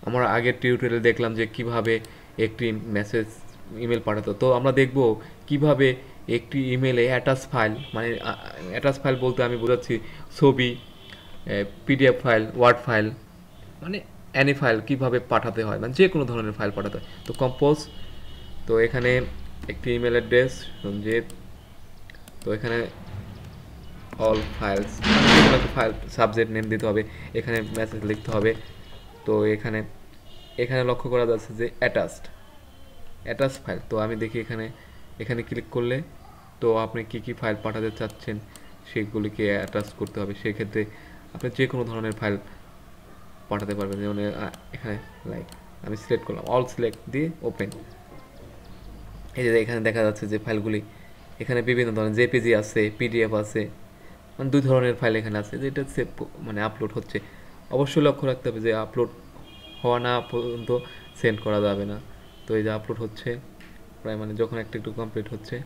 আমরা আগের টিউটোরিয়ালে দেখলাম যে কিভাবে একটি মেসেজ ইমেল পাঠাতো, তো আমরা দেখব কিভাবে একটি ইমেলে অ্যাটাচ ফাইল, মানে অ্যাটাচ ফাইল বলতে আমি বোঝাচ্ছি ছবি, পিডিএফ ফাইল, ওয়ার্ড ফাইল, মানে অ্যানি ফাইল কীভাবে পাঠাতে হয়, মানে যে কোনো ধরনের ফাইল পাঠাতে হয়। তো কম্পোজ, তো এখানে একটি ইমেল অ্যাড্রেস সঞ্জিত, তো এখানে অল ফাইলস, যে কোনো একটা ফাইল সাবজেক্ট নেম দিতে হবে, এখানে মেসেজ লিখতে হবে। তো এখানে এখানে লক্ষ্য করা যাচ্ছে যে অ্যাটাচ ফাইল। তো আমি দেখি এখানে এখানে ক্লিক করলে তো আপনি কি কি ফাইল পাঠাতে চাচ্ছেন সেগুলিকে অ্যাটাচ করতে হবে। সেক্ষেত্রে আপনি যে কোনো ধরনের ফাইল পাঠাতে পারবেন, যেমন এখানে লাইক আমি সিলেক্ট করলাম, অল সিলেক্ট দিয়ে ওপেন। এই যে এখানে দেখা যাচ্ছে যে ফাইলগুলি এখানে বিভিন্ন ধরনের জেপিজি আছে, পিডিএফ আছে, মানে দুই ধরনের ফাইল এখানে আছে, যেটা সেভ মানে আপলোড হচ্ছে। অবশ্যই লক্ষ্য রাখতে হবে যে আপলোড হওয়া না পর্যন্ত সেন্ড করা যাবে না। তো এই যে আপলোড হচ্ছে প্রায়, মানে যখন একটা একটু কমপ্লিট হচ্ছে,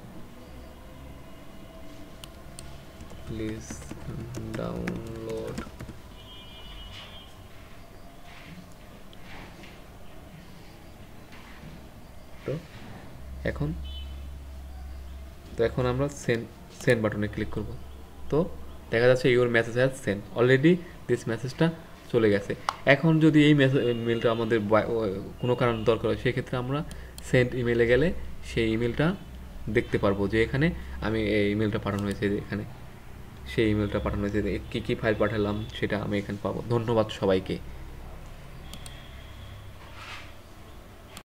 প্লিজ ডাউনলোড। তো এখন তো এখন আমরা সেন্ড সেন্ড বাটনে ক্লিক করব। তো দেখা যাচ্ছে your message has send already, this মেসেজটা চলে গেছে। এখন যদি এই মেলটা আমাদের কোনো কারণ দরকার হয়, সেক্ষেত্রে আমরা সেন্ড ইমেলে গেলে সেই ইমেলটা দেখতে পারবো যে এখানে আমি এই ইমেলটা পাঠানো হয়েছে, যে এখানে সেই ইমেলটা পাঠানো হয়েছে, কী কী ফাইল পাঠালাম সেটা আমি এখানে পাবো। ধন্যবাদ সবাইকে।